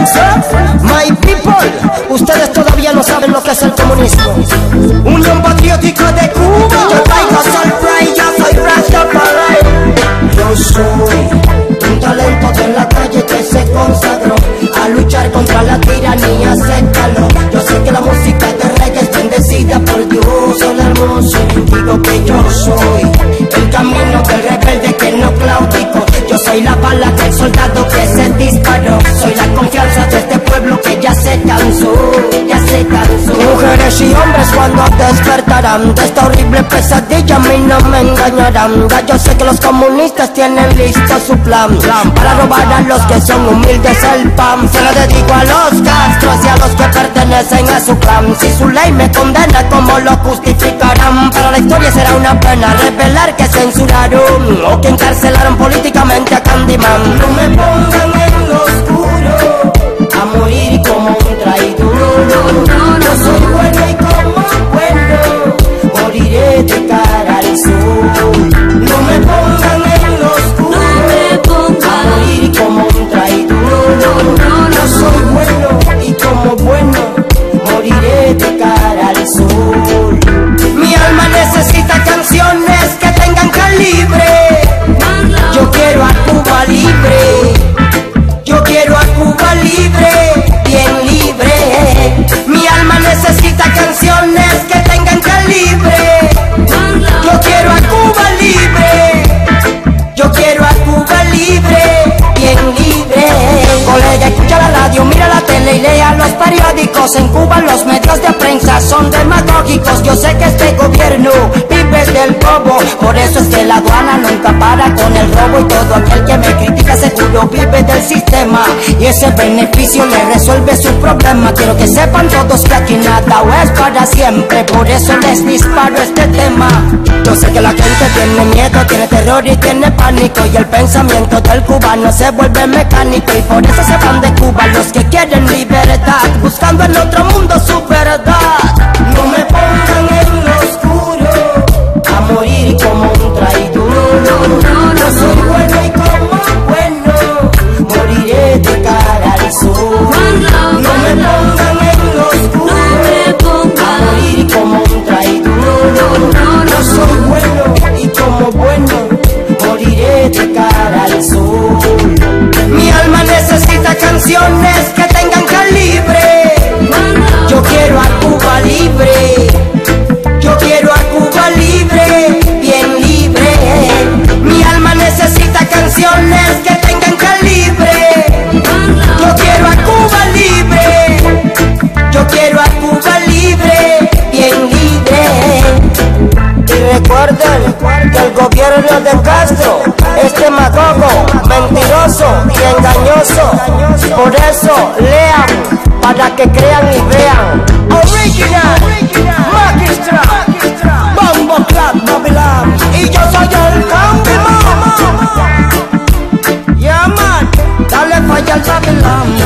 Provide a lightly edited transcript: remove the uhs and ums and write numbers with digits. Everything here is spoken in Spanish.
My people, ustedes todavía no saben lo que es el comunismo. Unión Patriótica de Cuba. Yo traigo surprise, yo soy Rastafari. Yo soy un talento de la calle que se consagró a luchar contra la tiranía, se caló. Yo sé que la música de reggae es bendecida por Dios, el hermoso. Digo que yo soy el camino del rebelde que no claudicó. Yo soy la bala del soldado que se disparó. Soy la confianza de este pueblo que ya se cansó, ya se cansó. Mujeres y hombres cuando despertarán de esta horrible pesadilla, a mí no me engañarán. Ya yo sé que los comunistas tienen listo su plan para robar a los que son humildes el pan. Se lo dedico a los Castros y a los que pertenecen a su clan. Si su ley me condena, ¿cómo lo justificarán? Para la historia será una pena revelar que censuraron o que encarcelaron políticamente a Candyman. No me pongan en lo oscuro a morir como un traidor. Yo soy bueno y como bueno moriré de cara al sol. No me pongan en lo oscuro a morir como un traidor. Yo soy bueno y como bueno moriré de cara al sol. Mi alma necesita canciones que tengan calibre. Yo quiero a Cuba libre. Yo quiero a Cuba libre, bien libre. Mi alma necesita canciones que tengan calibre. Yo quiero a Cuba libre. Yo quiero a Cuba libre, bien libre. Colega, escucha la radio, mira la tele y lea los periódicos. En Cuba los medios de prensa son demagógicos. Yo sé que este gobierno vive del robo, por eso es que la aduana nunca para con el robo. Y todo aquel que me critica seguro vive del sistema, y ese beneficio le resuelve su problema. Quiero que sepan todos que aquí nada es para siempre, por eso les disparo este tema. Yo sé que la gente tiene miedo, tiene terror y tiene pánico, y el pensamiento del cubano se vuelve mecánico, y por eso se van de Cuba los que quieren libertad, buscando en otro mundo su verdad. No me pongan en lo oscuro a morir como un traidor. Yo soy bueno y como bueno moriré de cara al sol. No me pongan en lo oscuro a morir como un traidor. Yo soy bueno y como bueno moriré de cara al sol. Mi alma necesita canciones que tengan calibre. Yo quiero a Cuba libre. Yo quiero a Cuba libre, bien libre. Mi alma necesita canciones que tengan calibre. Yo quiero a Cuba libre. Yo quiero a Cuba libre, bien libre. Y recuerden que el gobierno de Castro es demagogo, mentiroso y engañoso. Por eso lean para que crean y vean. Original, Magistra, Bombo Club, Babylon. Y yo soy el Candyman. Yeah man, dale falla al Babylon.